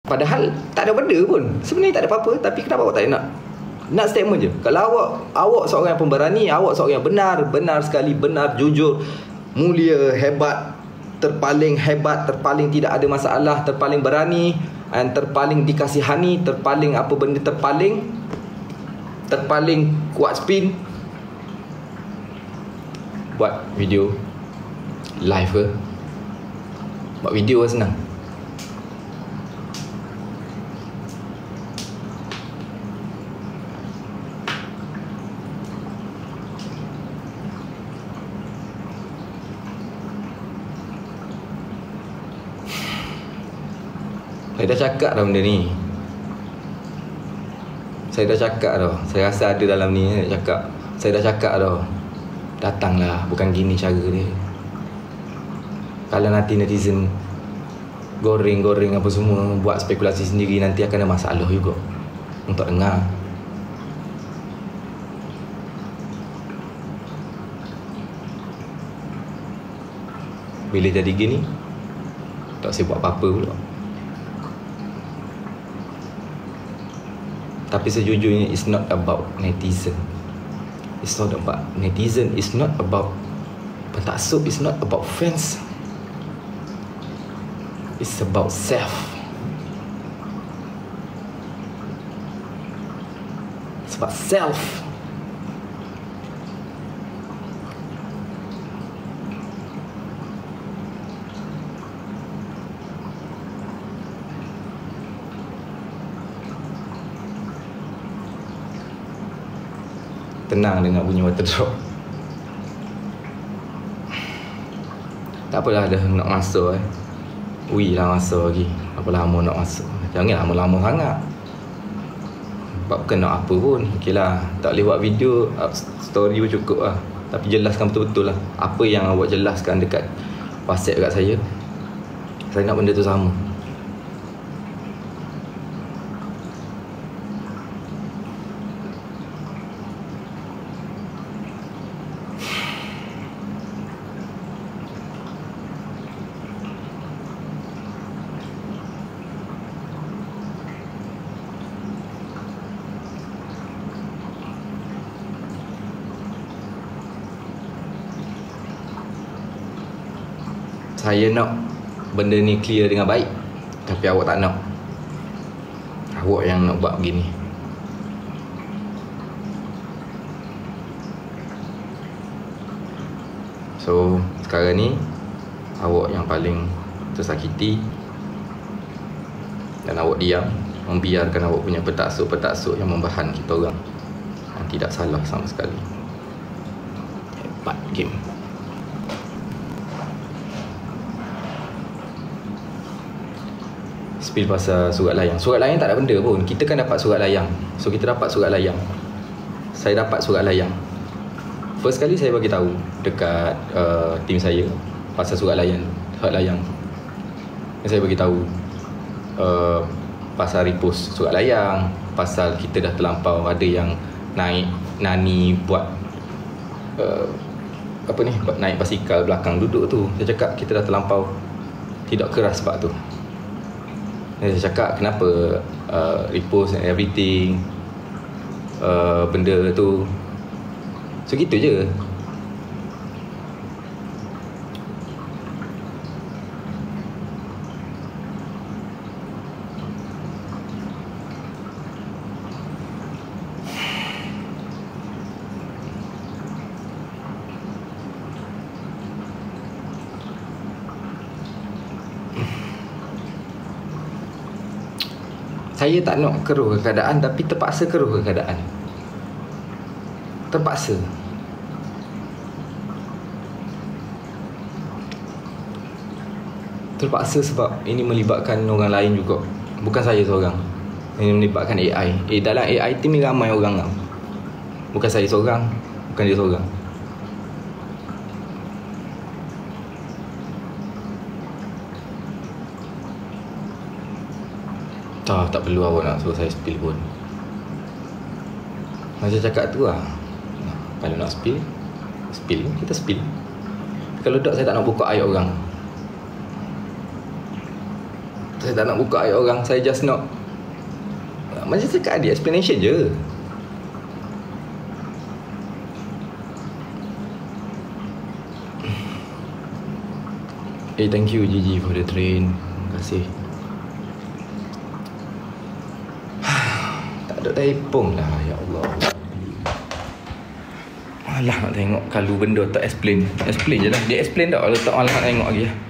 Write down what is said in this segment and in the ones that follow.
Padahal tak ada benda pun. Sebenarnya tak ada apa-apa. Tapi kenapa awak tak nak? Nak statement je. Kalau awak seorang yang pemberani, awak seorang yang benar sekali, benar, jujur, mulia, hebat, terpaling hebat, terpaling tidak ada masalah, terpaling berani, dan terpaling dikasihani, terpaling apa benda terpaling kuat spin. Buat video live ke? Buat video senang. Saya dah cakap dah benda ni. Saya dah cakap dah. Saya rasa ada dalam ni cakap. Saya dah cakap dah. Datanglah, bukan gini cara dia. Kalau nanti netizen goreng apa semua, buat spekulasi sendiri, nanti akan ada masalah juga untuk dengar. Bila jadi gini, tak saya buat apa-apa pula. Tapi sejujurnya, it's not about netizen. It's not about netizen. It's not about pentaksub. It's not about fans. It's about self. It's about self. Tenang dengan bunyi water drop. Tak apalah, dah nak masuk Ui lah masuk lagi. Apa lama nak masuk. Jangan lama-lama sangat. Sebab bukan nak apa pun. Okey lah, tak boleh buat video, story pun cukup lah. Tapi jelaskan betul-betul lah apa yang awak jelaskan dekat WhatsApp dekat saya. Saya nak benda tu sama. Saya nak benda ni clear dengan baik, tapi awak tak nak. Awak yang nak buat begini. So sekarang ni awak yang paling tersakiti, dan awak diam, membiarkan awak punya petaksub yang membahan kita orang yang tidak salah sama sekali. Hebat game. Spill pasal surat layang. Surat layang tak ada benda pun. Kita kan dapat surat layang. So kita dapat surat layang. Saya dapat surat layang. First kali saya bagi tahu dekat tim saya pasal surat layang, hak layang. Saya bagi tahu pasal repost surat layang, pasal kita dah terlampau ada yang naik nani buat apa ni, buat naik basikal belakang duduk tu. Saya cakap kita dah terlampau tidak keras sebab tu. Saya cakap kenapa repost and everything, benda tu. So gitu je. Saya tak nak keruh ke keadaan, tapi terpaksa keruh ke keadaan. Terpaksa. Terpaksa sebab ini melibatkan orang lain juga. Bukan saya seorang. Ini melibatkan AI. Dalam AI team ni ramai orang tau. Bukan saya seorang, bukan dia seorang. Tak perlu awak nak suruh saya spill pun. Macam cakap tu lah. Kalau nak spill, kita spill. Kalau tak, saya tak nak buka aib orang. Saya tak nak buka ayat orang. Saya just nak, macam cakap adik, explanation je. Thank you Gigi for the train. Terima kasih. Tak ada telefon lah, ya Allah. Alah nak tengok kalau benda tak explain. Explain je lah. Dia explain tak, kalau tak malah nak tengok lagi lah.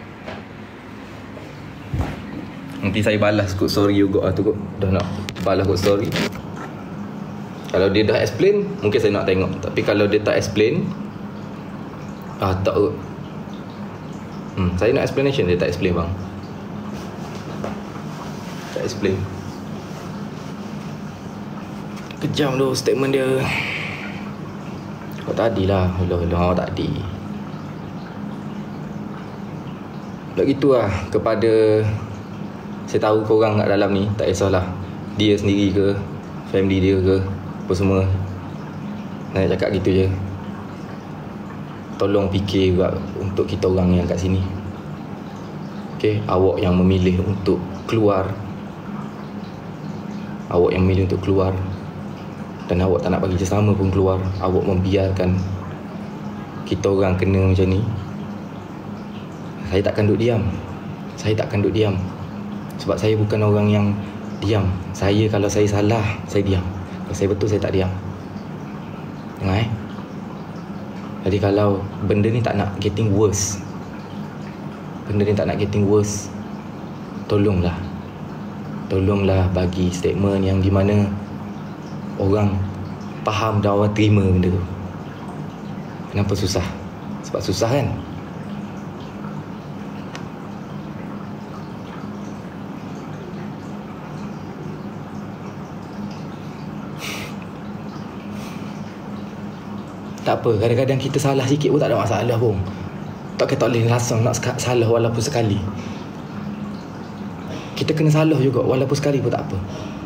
Nanti saya balas kot story juga lah tu kot. Dah nak balas kot story. Kalau dia dah explain, mungkin saya nak tengok. Tapi kalau dia tak explain, tak kot. Saya nak explanation, dia tak explain bang. Tak explain. Kejam tu statement dia. Kau tadi lah. Awak tadi. Tak gitu lah. Kepada, saya tahu korang kat dalam ni, tak kisahlah dia sendiri ke, family dia ke, apa semua. Nak cakap gitu je. Tolong fikir juga untuk kita orang yang kat sini. Okay, awak yang memilih untuk keluar. Awak yang memilih untuk keluar. Dan awak tak nak bagi sesama pun keluar. Awak membiarkan kita orang kena macam ni. Saya takkan duduk diam. Saya takkan duduk diam. Sebab saya bukan orang yang diam. Saya kalau saya salah, saya diam. Kalau saya betul, saya tak diam. Dengar Jadi kalau benda ni tak nak getting worse, tolonglah bagi statement yang di mana orang faham dan orang terima benda tu. Kenapa susah? Sebab susah kan? Tak apa, kadang-kadang kita salah sikit pun tak ada masalah pun. Tak boleh langsung nak salah walaupun sekali. Kita kena salah juga walaupun sekali pun tak apa.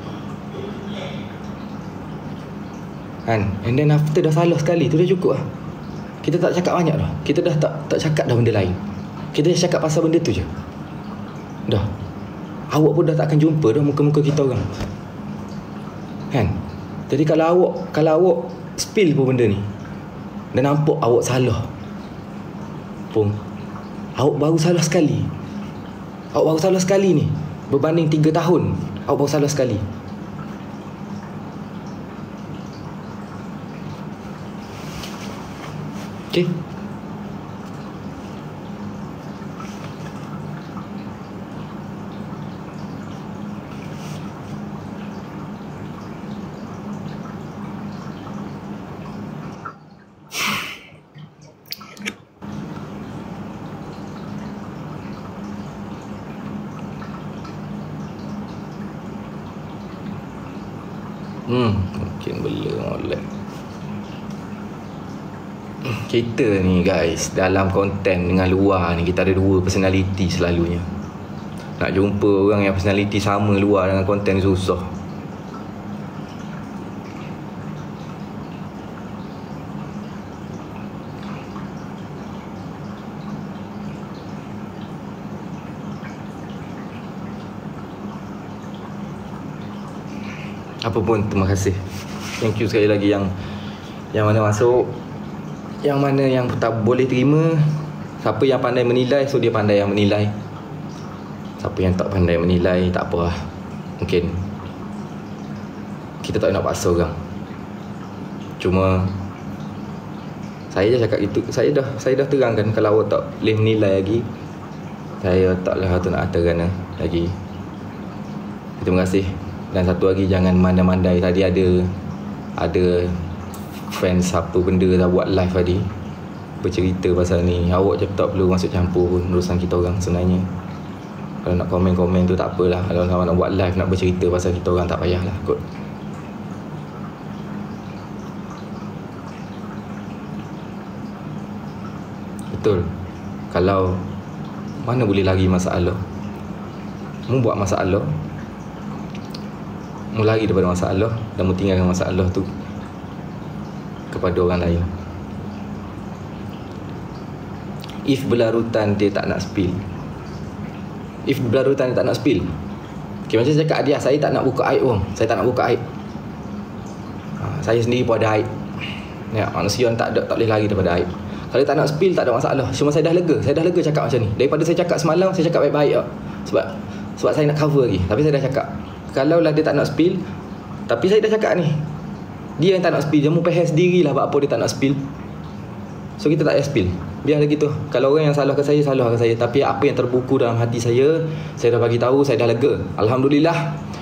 Kan? And then after dah salah sekali tu dah cukup lah. Kita tak cakap banyak dah. Kita dah tak cakap dah benda lain. Kita dah cakap pasal benda tu je. Dah. Awak pun dah takkan jumpa dah muka-muka kita orang. Kan? Jadi kalau awak spill pun benda ni, dan nampak awak salah pun, awak baru salah sekali. Awak baru salah sekali ni. Berbanding 3 tahun, awak baru salah sekali. Okay? Mungkin bela molek. Kita ni guys, dalam konten dengan luar ni, kita ada 2 personality selalunya. Nak jumpa orang yang personality sama luar dengan konten ni susah. Apa pun, terima kasih. Thank you sekali lagi yang mana masuk, yang mana yang tak boleh terima. Siapa yang pandai menilai, so dia pandai yang menilai. Siapa yang tak pandai menilai, tak apa lah. Mungkin kita tak nak paksa orang. Cuma saya dah cakap itu, saya dah terangkan kalau awak tak boleh menilai lagi, saya taklah tu nak aturkan lagi. Terima kasih. Dan satu lagi, jangan mandai-mandai. Tadi ada fans apa benda dah buat live tadi bercerita pasal ni. Awak je tak perlu masuk campur pun urusan kita orang sebenarnya. Kalau nak komen-komen tu tak apalah. Kalau nak buat live, nak bercerita pasal kita orang, tak payahlah kot. Betul. Kalau mana boleh lari masalah, mu buat masalah, mu lari daripada masalah dan mu tinggalkan masalah tu kepada orang lain. If berlarutan dia tak nak spill, Okay, macam saya cakap dia, saya tak nak buka aib orang. Saya tak nak buka aib. Saya sendiri pun ada aib. Ya, manusia tak boleh lari daripada aib. Kalau tak nak spill tak ada masalah. Cuma saya dah lega cakap macam ni. Daripada saya cakap semalam, saya cakap baik-baik tak. Sebab saya nak cover lagi. Tapi saya dah cakap, kalau lah dia tak nak spill, tapi saya dah cakap ni, dia yang tak nak spill, dia mau pahal sendirilah apa dia tak nak spill. So kita tak payah spill. Biarlah gitu. Kalau orang yang salahkan saya, salahkan saya. Tapi apa yang terbuku dalam hati saya dah bagi tahu, saya dah lega. Alhamdulillah.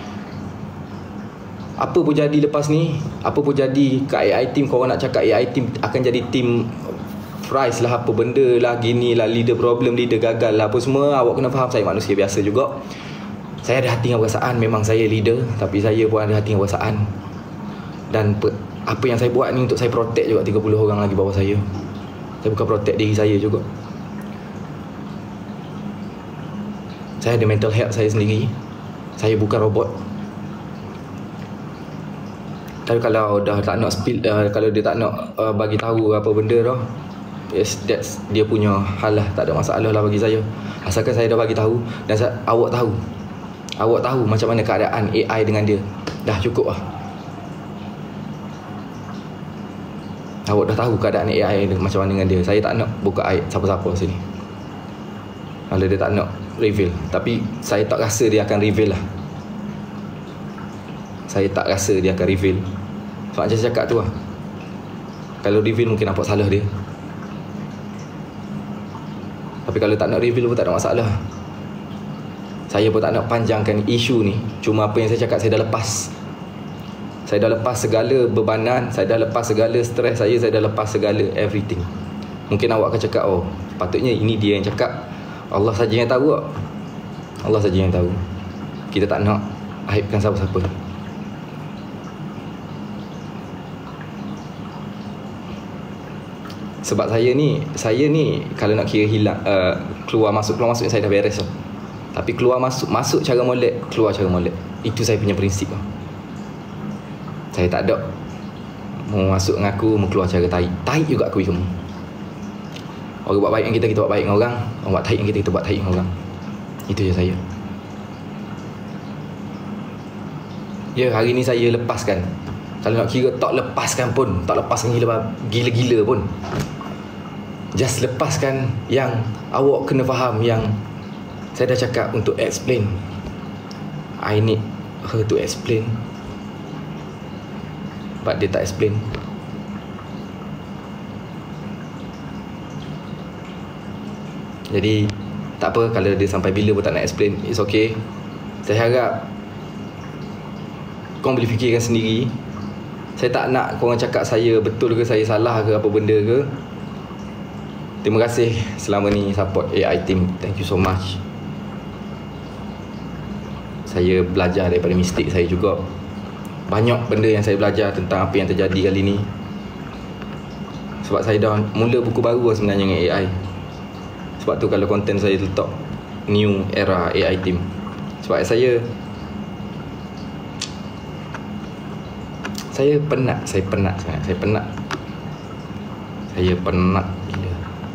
Apa pun jadi lepas ni, apa pun jadi kat AI team, korang nak cakap AI team akan jadi team prize lah, apa benda lah, gini lah, leader problem, leader gagal lah, apa semua. Awak kena faham saya manusia biasa juga. Saya ada hati dengan perasaan. Memang saya leader, tapi saya pun ada hati dengan perasaan. Dan apa yang saya buat ni untuk saya protect juga 30 orang lagi bawah saya. Saya bukan protect diri saya juga. Saya ada mental health saya sendiri. Saya bukan robot. Tapi kalau dah tak nak spill, kalau dia tak nak bagi tahu apa benda dah, yes, that's dia punya hal lah. Tak ada masalah lah bagi saya. Asalkan saya dah bagi tahu dan awak tahu macam mana keadaan AI dengan dia. Dah cukup lah. Awak dah tahu keadaan AI macam mana dengan dia. Saya tak nak buka aib siapa-siapa sini. Kalau dia tak nak reveal, tapi saya tak rasa dia akan reveal lah. Saya tak rasa dia akan reveal. Sebab macam saya cakap tu lah, kalau reveal mungkin nampak salah dia. Tapi kalau tak nak reveal pun tak ada masalah. Saya pun tak nak panjangkan isu ni. Cuma apa yang saya cakap, saya dah lepas. Saya dah lepas segala bebanan, saya dah lepas segala stres saya dah lepas segala everything. Mungkin awak akan cakap, oh patutnya ini dia yang cakap. Allah saja yang tahu. Allah saja yang tahu. Kita tak nak aibkan siapa-siapa. Sebab saya ni kalau nak kira hilang, keluar masuk saya dah beres lah. Tapi keluar masuk cara molek, keluar cara molek. Itu saya punya prinsip lah. Saya tak ada mau masuk dengan aku, mau keluar cara taik. Taik juga aku kamu. Orang buat baik dengan kita buat baik dengan orang. Orang buat taik dengan kita buat taik dengan orang. Itu je saya. Ya, hari ni saya lepaskan. Kalau nak kira tak lepaskan pun, tak lepaskan gila-gila pun, just lepaskan yang awak kena faham. Yang saya dah cakap untuk explain, I need her to explain, but dia tak explain. Jadi tak apa kalau dia sampai bila pun tak nak explain, it's okay. Saya harap korang boleh fikirkan sendiri. Saya tak nak korang cakap saya betul ke, saya salah ke, apa benda ke. Terima kasih selama ni support AI team. Thank you so much. Saya belajar daripada mistik saya juga. Banyak benda yang saya belajar tentang apa yang terjadi kali ni. Sebab saya dah mula buku baru sebenarnya dengan AI. Sebab tu kalau konten saya letak new era AI team. Sebab saya penat sangat. Saya penat gila.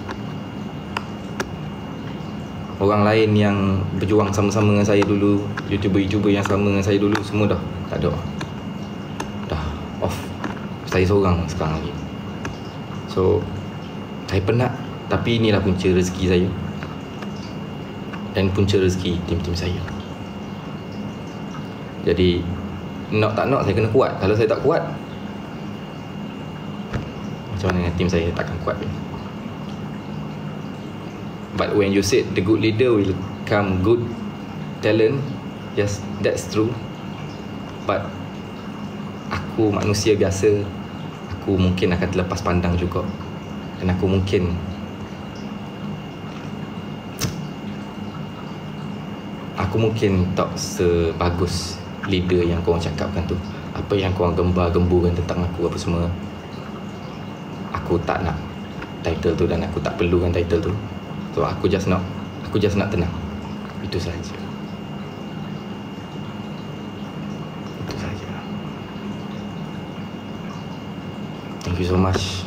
Orang lain yang berjuang sama-sama dengan saya dulu, YouTuber yang sama dengan saya dulu, semua dah tak ada. Dah off. Saya seorang sekarang lagi. So saya penat. Tapi inilah punca rezeki saya dan punca rezeki tim-tim saya. Jadi nak tak nak saya kena kuat. Kalau saya tak kuat, macam mana dengan tim saya takkan kuat. But when you said the good leader will come good talent, yes, that's true. But aku manusia biasa, aku mungkin akan terlepas pandang juga. Dan aku mungkin tak sebagus leader yang korang cakapkan tu. Apa yang korang gembar-gemburkan tentang aku apa semua, aku tak nak title tu dan aku tak perlukan title tu. So aku just nak tenang. Itu saja. Thank you so much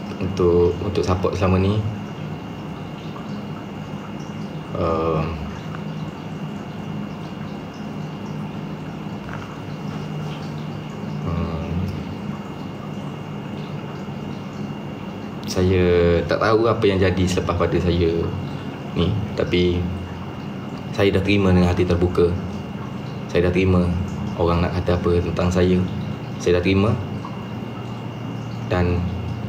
untuk support selama ni. Saya tak tahu apa yang jadi selepas pada saya ni, tapi saya dah terima dengan hati terbuka. Saya dah terima orang nak kata apa tentang saya. Saya dah terima. Dan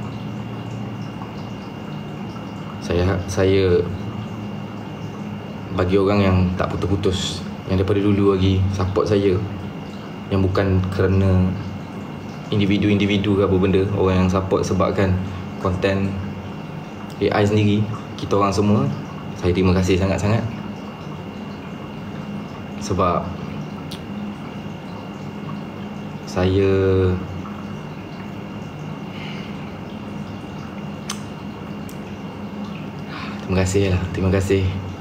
saya bagi orang yang tak putus-putus, yang daripada dulu lagi support saya, yang bukan kerana individu-individu ke apa benda, orang yang support sebabkan konten AI sendiri, kita orang semua, saya terima kasih sangat-sangat. Sebab saya terima kasih lah, terima kasih.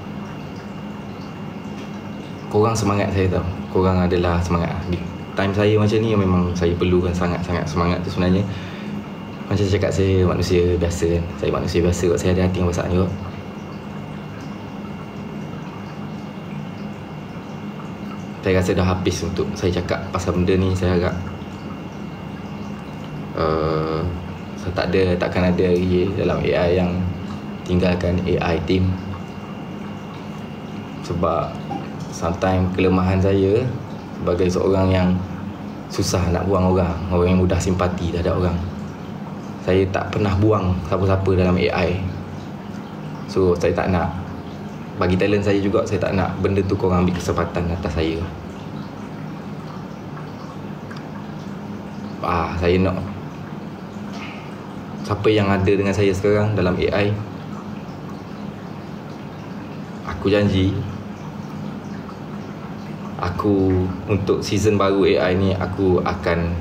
Korang semangat saya tau. Korang adalah semangat. Di time saya macam ni memang saya perlukan sangat-sangat semangat tu sebenarnya. Macam saya cakap, saya manusia biasa kan. Saya manusia biasa kot. Saya ada hati yang besar juga. Saya rasa dah habis untuk saya cakap pasal benda ni. Saya agak saya takkan ada lagi dalam AI yang tinggalkan AI team. Sebab sometimes kelemahan saya sebagai seorang yang susah nak buang orang yang mudah simpati terhadap orang. Saya tak pernah buang siapa-siapa dalam AI. So saya tak nak bagi talent saya juga. Saya tak nak benda tu korang ambil kesempatan atas saya. Saya nak siapa yang ada dengan saya sekarang dalam AI, aku janji untuk season baru AI ni aku akan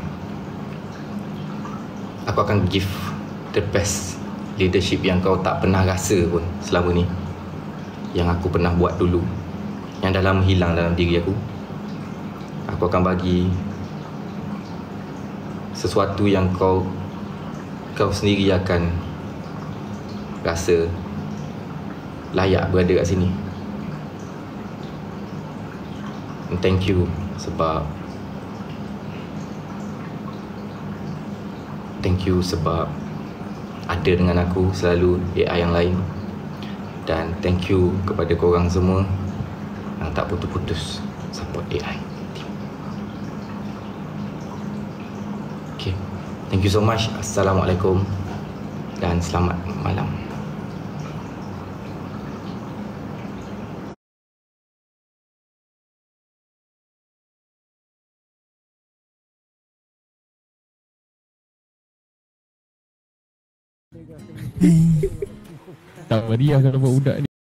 give the best leadership yang kau tak pernah rasa pun selama ni, yang aku pernah buat dulu, yang dah lama hilang dalam diri aku. Aku akan bagi sesuatu yang kau sendiri akan rasa layak berada kat sini. And thank you sebab ada dengan aku selalu AI yang lain. Dan thank you kepada korang semua yang tak putus-putus support AI. Okay, thank you so much. Assalamualaikum dan selamat malam. Tak meriah kalau buat budak ni.